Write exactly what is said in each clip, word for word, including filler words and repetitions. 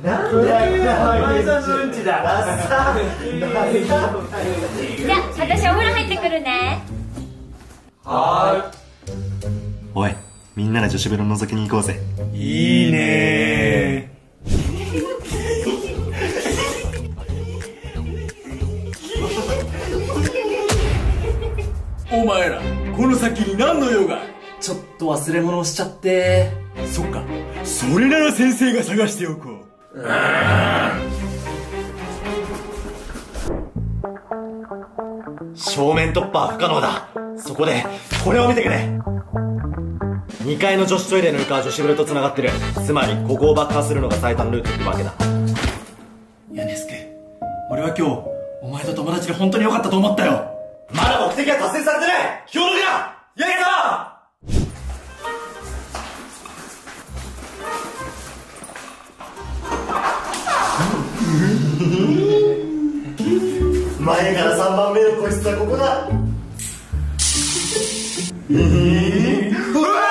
なんで前さんのうんちだ。じゃあ私お風呂入ってくるね。 はーい。おい、みんなで女子風呂覗きに行こうぜ。 いいねー。お前らこの先に何の用が？ ちょっと忘れ物をしちゃって。 そっか、それなら先生が探しておこう。 正面突破は不可能だ。そこでこれを見てくれ。にかいの女子トイレの床は女子風呂と繋がってる。つまりここを爆破するのが最短ルートってわけだ。 ヤネスケ、俺は今日お前と友達で本当に良かったと思ったよ。 まだ目的は達成されてない。気を抜くな、ヤゲさん。前からさんばんめの個室はここだ。うわ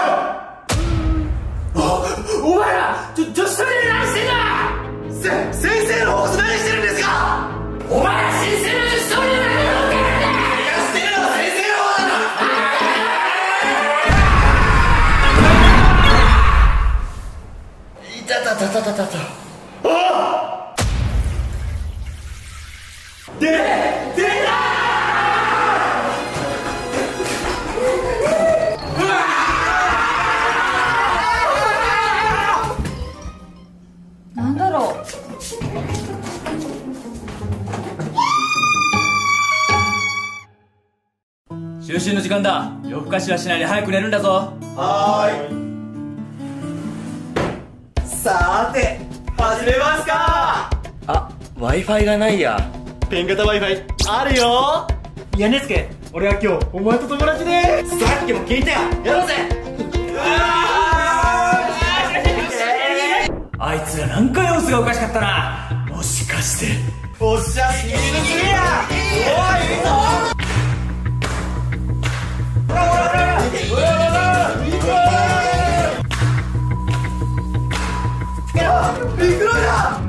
あ、お前ら女子トイレで何してんだ。せ先生の方こそ何してるんですか。お前ら先生の女子トイレで何してるんだ。いや、してるのは先生の方だ。いたたたたたたた。あっ、で、出たー。なんだろう。 就寝の時間だ。夜更かしはしないで早く寝るんだぞ。 はーい。さーて、始めますか。 あ、Wi-Fi がないや。 ペン型 Wi-Fi あるよ。 ヤネスケ、俺は今日お前と友達で。 さっきも聞いたよ。やろうぜ。 あいつらなんか様子がおかしかったな。もしかして。 おっしゃ、スピードすぎや。おい、いいぞ。ほらほらほら。ほらほら。行こう。行くのだ。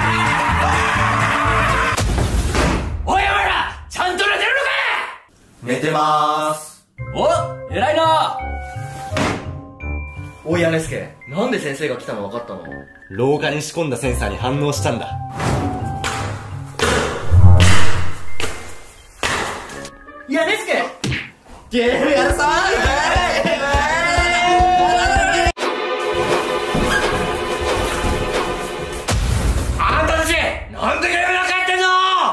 おい、お前らちゃんと寝てるのか。 寝てまーす。 お、偉いな。 おい、ヤネスケ、なんで先生が来たの分かったの？ 廊下に仕込んだセンサーに反応したんだ。 ヤネスケ、 ゲームやるぞー。 あんたたちなんでゲームなんかやってん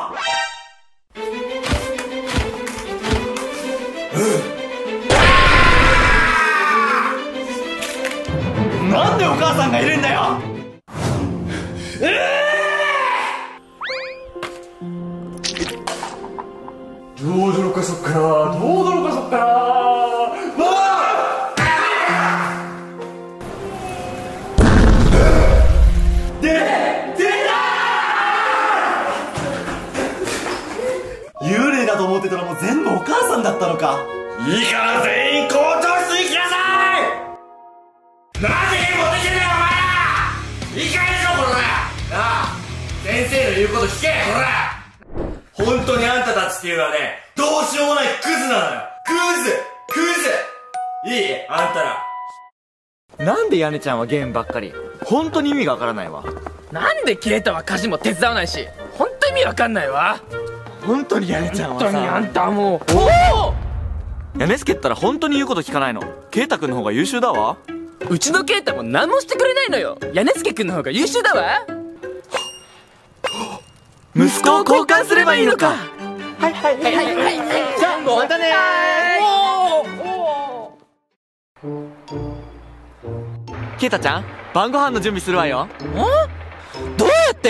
の？ なんでお母さんがいるんだよ。 どう驚かそっかな、どう驚かそっかな。わーで、出たー。幽霊だと思ってたらもう全部お母さんだったのか。 いいから全員校長室に来なさい。なんでゲーム持ってきてんだよお前ら。いい加減にしろこら。なあ、先生の言うこと聞けこら。本当にあんたたちっていうのはね、どうしようもないクズなのよ。クズクズ。いいあんたら。 なんでヤネちゃんはゲームばっかり。本当に意味がわからないわ。 なんでケイタは家事も手伝わないし、本当意味わかんないわ。 本当にヤネちゃんはさ。 本当にあんたもう。おお。 ヤネスケったら本当に言うこと聞かないの。ケイタくんの方が優秀だわ。 うちのケイタも何もしてくれないのよ。ヤネスケくんの方が優秀だわ。 息子を交換すればいいのか。 はいはいはいはいはい。じゃあまたねー。ケイタちゃん、晩ご飯の準備するわよ。ん？ どうやって？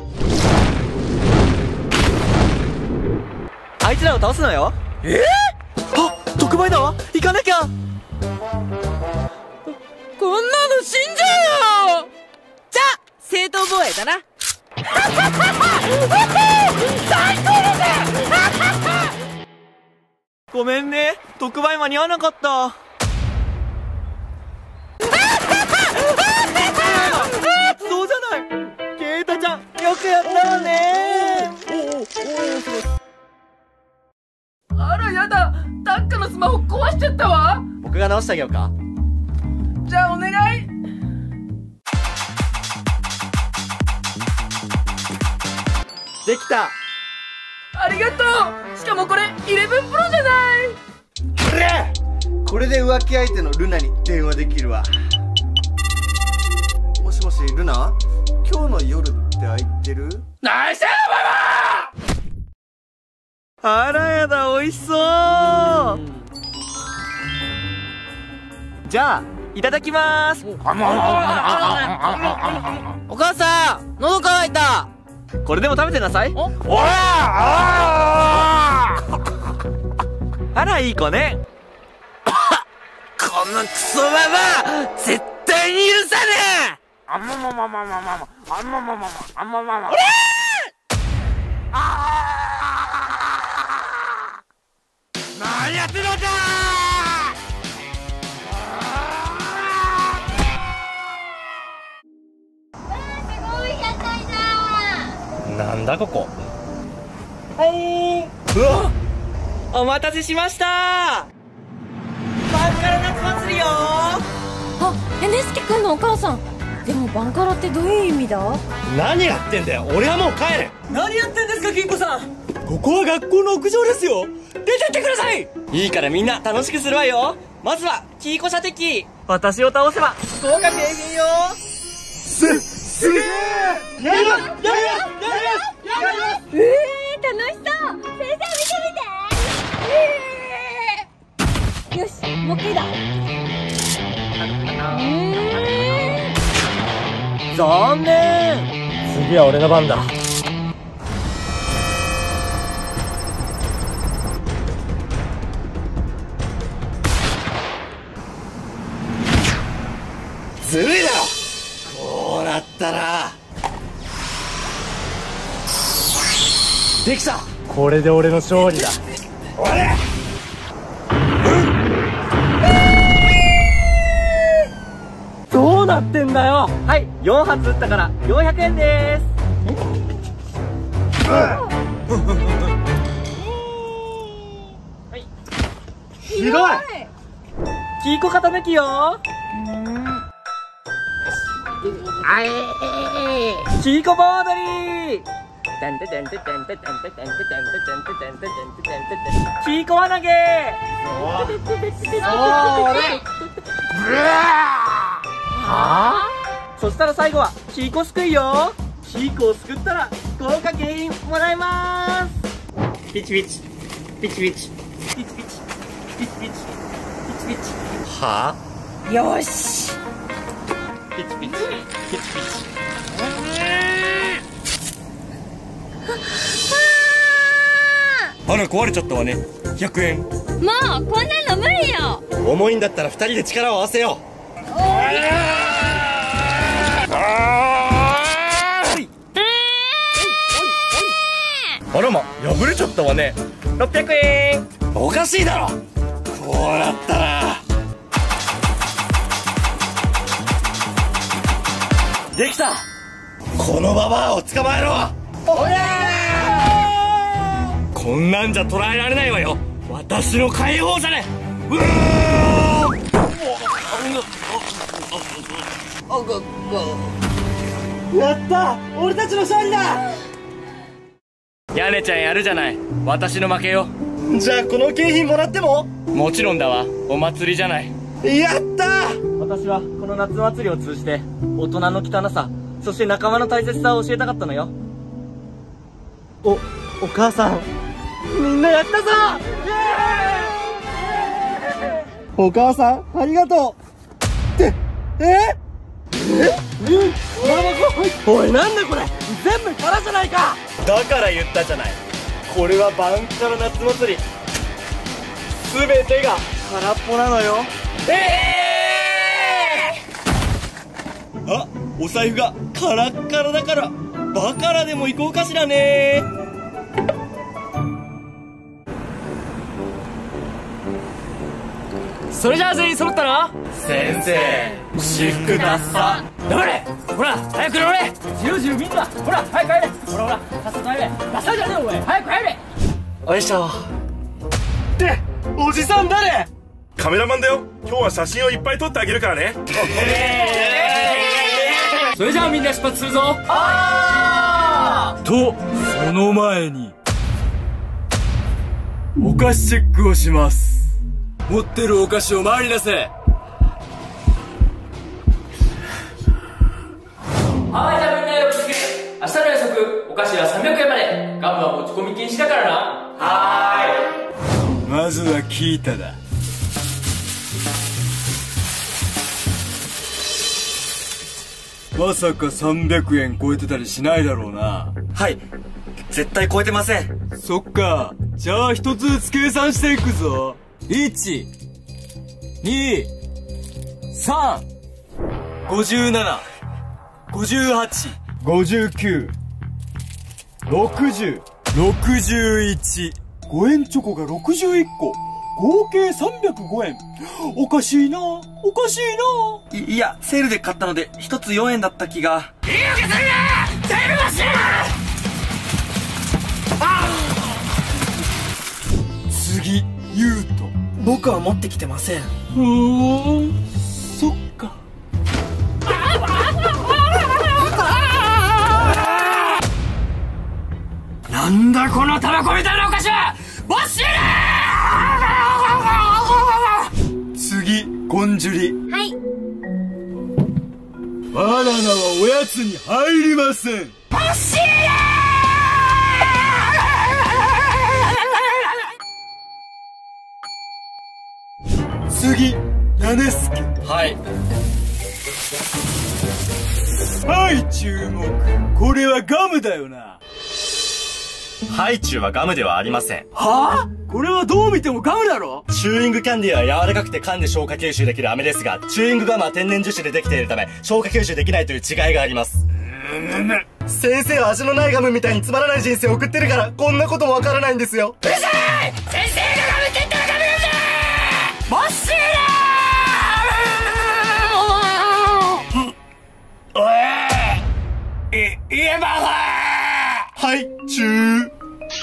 あいつらを倒すのよ。 えー？あ、特売だわ。行かなきゃ。 こんなの死んじゃうよ。じゃあ正当防衛だな。最高だぜ。 ごめんね、特売間に合わなかった。そうじゃない。 直してあげようか。 じゃあお願い。 できた。 ありがとう。しかもこれじゅういちプロじゃない。 これこれで浮気相手のルナに電話できるわ。もしもしルナ、今日の夜って空いてる？ ナイスママ。 あらやだ、美味しそう。じゃあいただきます。 お母さん、喉乾いた。 これでも食べてなさい。 おあらいい子ね。 このクソババア、絶対に許さねえ。あんまままままままあんままままあんまままおれー。何やってるのかすごい屋台だ。 なんだここ。 はい。うわ、お待たせしました。バンカラ夏祭りよ。 あ、えねすけくんのお母さん。でもバンカラってどういう意味だ？ 何やってんだよ、俺はもう帰る。 何やってんですか、金庫さん。 ここは学校の屋上ですよ。 出てってください。いいからみんな楽しくするわよ。まずはキーコ射的。私を倒せば豪華景品よ。 すすげえ。やるやるやるやるやる。 えー、楽しそう。先生見てみて。えー、よし、もう一回だ。 残念。 次は俺の番だ。 ずるいだろ。こうなったらできた。 これで俺の勝利だ。 俺どうなってんだよ。はい、よん発撃ったからよんひゃくえんでーす。 ひどい。 キーコ型抜きよ。キーコボードリー。キーコ輪投げ。そしたら最後はキーコすくいよ。キーコをすくったら豪華景品もらえまーす。ピチピチピチピチピチピチピチピチピチピチはよし。 ピチピチピチピチ。 あら壊れちゃったわね。ひゃくえん。 もうこんなの無理よ。 重いんだったらふたりで力を合わせよう。 あらま、破れちゃったわね。 ろっぴゃくえん。 おかしいだろ。こうなったらできた。 このババアを捕まえろ。 こんなんじゃ捕らえられないわよ。私の解放者ね。うわやった、俺たちの勝利だ。 屋根ちゃんやるじゃない。私の負けよ。 じゃあこの景品もらっても？ もちろんだわ。お祭りじゃない。 やったー。 私はこの夏祭りを通じて大人の汚さ、そして仲間の大切さを教えたかったのよ。お、お母さん、みんなやったぞ。 お母さんありがとう。ってええおい、なんだこれ、全部空じゃないか。 だから言ったじゃない。これはバンカラ夏祭り。すべてが空っぽなのよ。 ええー、あ、お財布がカラッカラだからバカラでも行こうかしらね。 それじゃあ全員揃ったな。 先生、私服ダッサ。 黙れ。ほら早く乗れ。じゅうじゅうみんなほら早く帰れ。ほらほらさっさと帰れ。ダサいじゃねえお前、早く帰れ。 おいしょ。っておじさん誰？ カメラマンだよ。今日は写真をいっぱい撮ってあげるからね。 それじゃあみんな出発するぞ。 とその前にお菓子チェックをします。持ってるお菓子を前に出せ。 はい、じゃあみんなよろしく。明日の約束、お菓子はさんびゃくえんまで。ガムは持ち込み禁止だからな。はーい。 まずはキータだ。まさかさんびゃくえん超えてたりしないだろうな。 はい、絶対超えてません。 そっか。じゃあ一つずつ計算していくぞ。いち、に、さん、ごじゅうなな、ごじゅうはち、ごじゅうきゅう、ろくじゅう、ろくじゅういち。ごえんチョコがろくじゅういっこ。合計さんびゃくごえん。おかしいな、おかしいな。 い、いや、セールで買ったので、一つよんえんだった気が。 言い訳するな！セールマシン！ 次、ユウト。 僕は持ってきてません。 ふーん、そっか。 なんだこのタバコみたいなお菓子は！ボッシー次、ゴンジュリ。 はい。 バナナはおやつに入りません。 ボッシー次、ヤネスケ。 はい。 はい、注目。これはガムだよな。 ハイチュウはガムではありません。 はぁ？これはどう見てもガムだろ？ チューイングキャンディーは柔らかくて噛んで消化吸収できる飴ですが、チューイングガムは天然樹脂でできているため、消化吸収できないという違いがあります。先生は味のないガムみたいにつまらない人生を送ってるから、こんなこともわからないんですよ。 うるさい！先生がガムって言ったらガムなんだ！ボッシーだー！おい！い、言えばはい、チュー。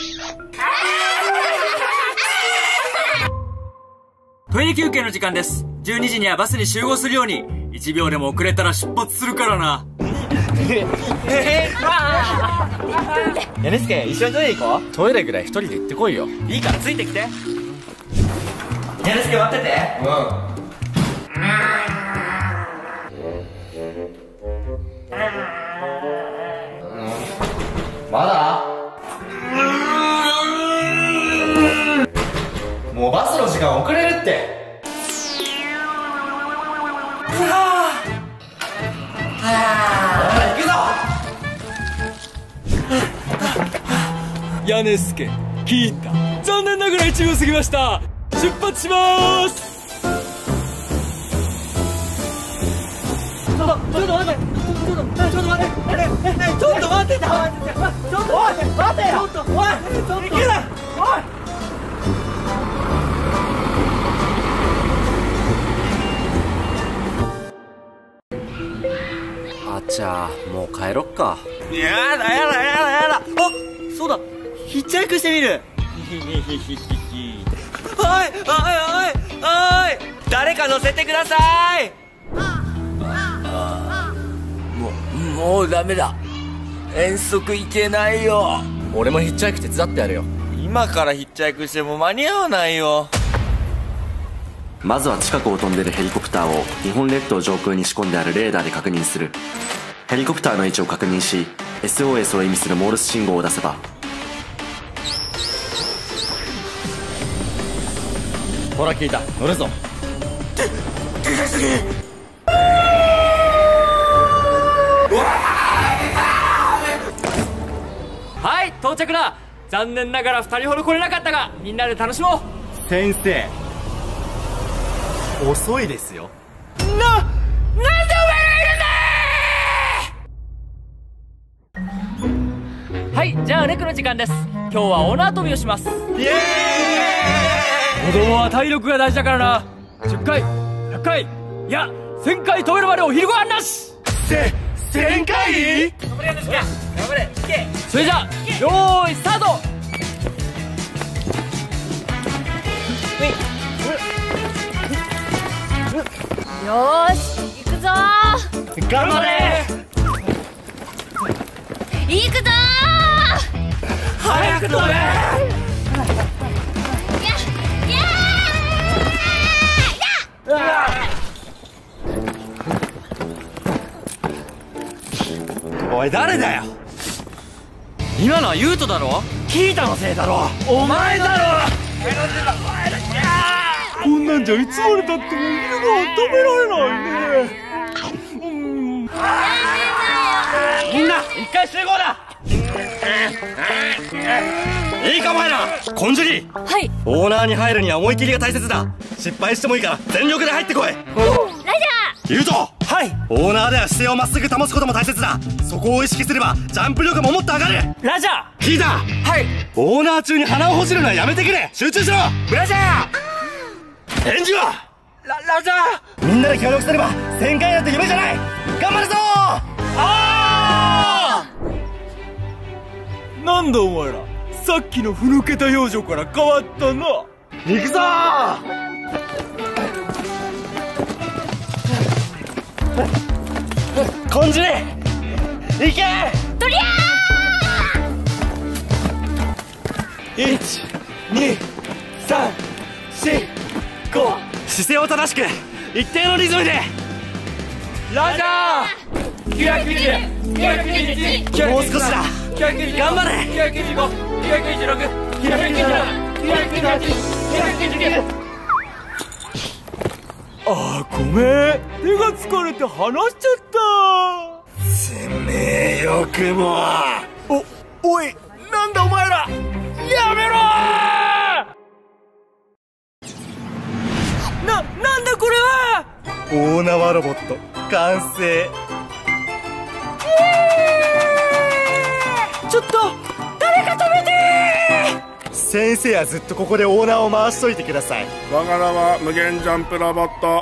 トイレ休憩の時間です。じゅうにじにはバスに集合するように。いちびょうでも遅れたら出発するからな。 ヤネスケ、一緒にトイレ行こう。 トイレぐらい一人で行ってこいよ。 いいからついてきて。ヤネスケ待ってて。うん。まだ？もうバスの時間遅れるって。 ヤネスケ、キータ。残念ながらいちびょう過ぎました。出発しまーす。 ちょっと、ちょっと待って。ちょっと、ちょっと待って。ちょっと待って。ちょっと待って。ちょっと待って。ちょっと、おい、待てよ。ちょっと、おい、ちょっと。いけない。おい。 あちゃー、もう帰ろっか。 やだやだやだやだ。あ、そうだ。ヒッチハイクしてみる。おい、おい、おい、おい。誰か乗せてください。 もう、もうダメだ。遠足行けないよ。俺もヒッチハイク手伝ってやるよ。 今からヒッチハイクしても間に合わないよ。 まずは近くを飛んでるヘリコプターを日本列島上空に仕込んであるレーダーで確認する。ヘリコプターの位置を確認し エスオーエス を意味するモールス信号を出せば、 ほら聞いた、乗るぞ。はい、到着だ。残念ながらふたりほど来れなかったが、みんなで楽しもう。 先生、遅いですよ。 な、なんでお前がいるんだ！ はい、じゃあネクの時間です。今日は大縄跳びをします。イエーイ！子供は体力が大事だからな。じゅっかい、ひゃっかい、いやせんかい跳べるまでお昼ご飯なし。 せ、せんかい？ 頑張れ、頑張れ、いけ。 それじゃあよーいスタート。 よーし行くぞー。 頑張れ。 行くぞー。 早く飛べ。 やおい誰だよ。 今のはユウトだろ。 キータのせいだろ。お前だろ。 こんなんじゃいつまでたっても犬が止められないね。 みんな一回集合だ。いいかお前ら。コンジュリ。 はい。 オーナーに入るには思い切りが大切だ。失敗してもいいから全力で入ってこい。 ラジャー。 ユウト。はい。オーナーでは姿勢をまっすぐ保つことも大切だ。そこを意識すればジャンプ力ももっと上がる。ラジャー。聞いた。はい。オーナー中に鼻をほじるのはやめてくれ。集中しろ。ラジャー。返事はララジャー。みんなで協力すれば旋回なんて夢じゃない。頑張るぞ。あーなんだお前ら、さっきのふぬけた表情から変わったな。 行くぞー。コンジュリ行け。 とりゃー。いち、に、さん、し、ご。姿勢を正しく一定のリズムで。ラジャー。きゅうひゃくきゅうじゅう、きゅうひゃくきゅうじゅういち、もう少しだ。頑張れ。きゅうひゃくきゅうじゅうご、きゅうひゃくきゅうじゅうろく、きゅうひゃくきゅうじゅうなな、きゅうひゃくきゅうじゅうはち、きゅうひゃくきゅうじゅうきゅう。 あーごめん、手が疲れて離しちゃった。 てめえよくも。 お、おい、なんだお前ら、やめろー。な、なんだこれは。 大縄ロボット完成。 ちょっと誰か止めてー。 先生はずっとここでオーナーを回しといてください。 我が名は無限ジャンプロボット。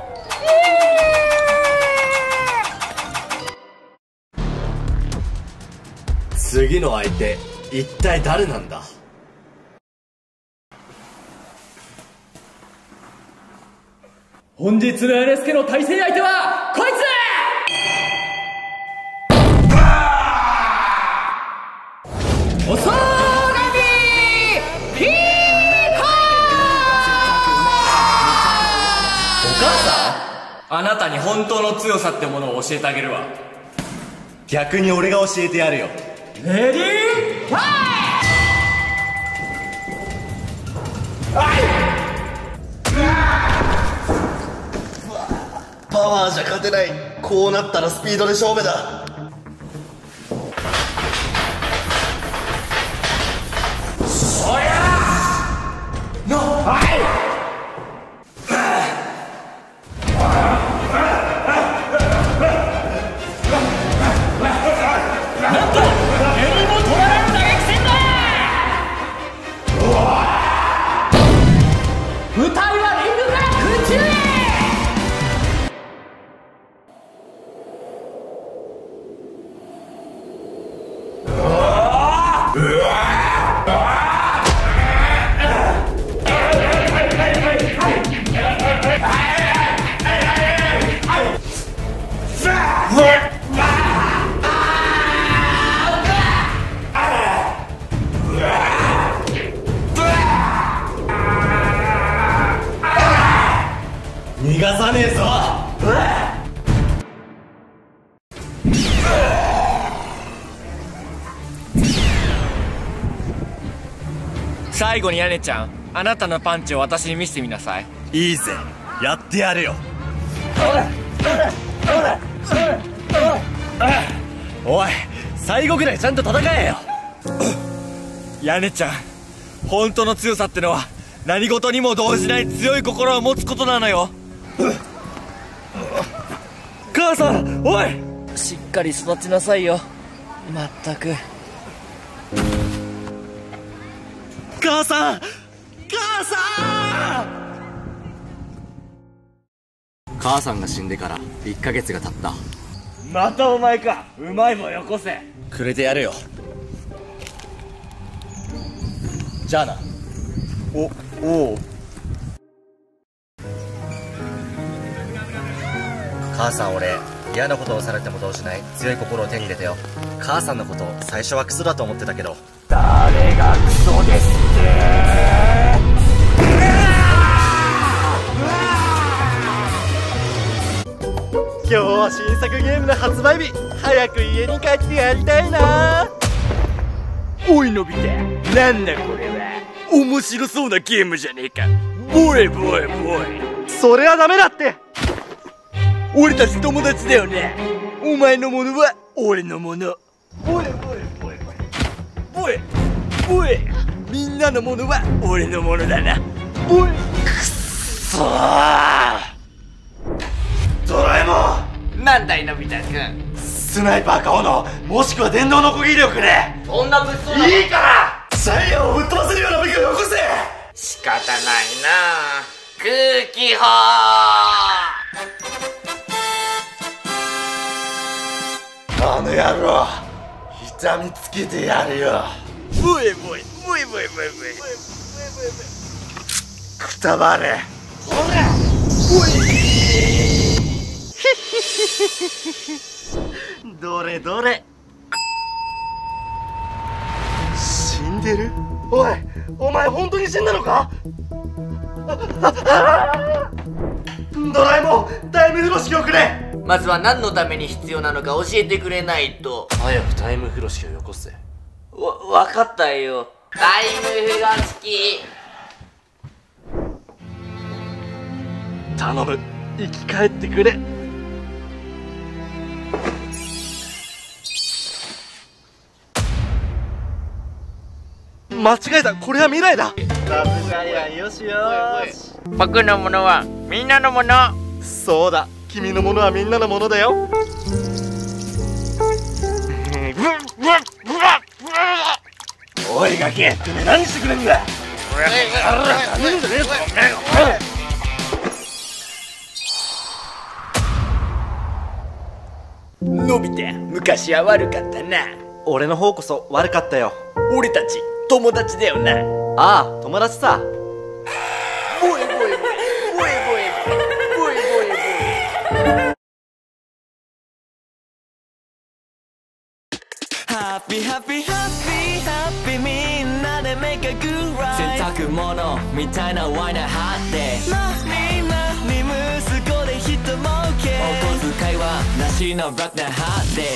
次の相手一体誰なんだ。 本日のエレスケの対戦相手はこいつ。おそらみピーコー。 お母さん、あなたに本当の強さってものを教えてあげるわ。 逆に俺が教えてやるよ。 レディーファイパワーじゃ勝てない。こうなったらスピードで勝負だ。 おやーのはい逃がさねえぞ。 最後にヤネちゃん、あなたのパンチを私に見せてみなさい。 いいぜ、やってやるよ。おい、最後ぐらいちゃんと戦えよ。 ヤネちゃん、本当の強さってのは何事にも動じない強い心を持つことなのよ。 母さん、おい、 しっかり育ちなさいよ。まったく。 母さん、母さん。母さんが死んでからいっかげつが経った。またお前か。うまい棒よこせ。くれてやるよ。じゃあな。お、おう。 母さん、俺嫌なことをされても動じない強い心を手に入れたよ。母さんのこと最初はクソだと思ってたけど。 誰がクソですって今日は新作ゲームの発売日。早く家に帰ってやりたいな。おいのび太、なんだこれは。面白そうなゲームじゃねえか。ボイボイボイ。それはダメだって。俺たち友達だよね。お前のものは俺のもの。ボイボイボイボイボイ。みんなのものは俺のものだな。ボイ。くっそー。ドラえもん。 なんだいのび太くん。 スナイパーか斧、もしくは電動のこぎりをくれ。 そんな物騒な。 いいからジャイアンをぶっ飛ばせるような武器をよこせ。 仕方ないな。空気砲。 あの野郎、痛みつけてやるよ。ブイブイブイブイブイブイくたばれ。ほらどれどれ。死んでる。おい、お前本当に死んだのか。ドラえもん、タイム風呂敷をくれ。 まずは何のために必要なのか教えてくれないと。 早くタイム風呂敷をよこせ。 わ、分かったよ。タイム風呂敷。 頼む、生き返ってくれ。間違えた、これは未来だ。さすがや、よしよし。 僕のものはみんなのもの。 そうだ、君のものはみんなのものだよ。おいガキ、てめえ何してくれんだ。 のび太、昔は悪かったな。 俺の方こそ悪かったよ。 俺たち友達だよな。 ああ、友達さ。 ボイボイボイボイボイボイボイボイ。 ハッピーハッピーハッピーハッピーみんなでメイクグッライ洗濯物みたいなワイナー張ってなになに息子で人儲けお小遣いはなしのブラックなハッテ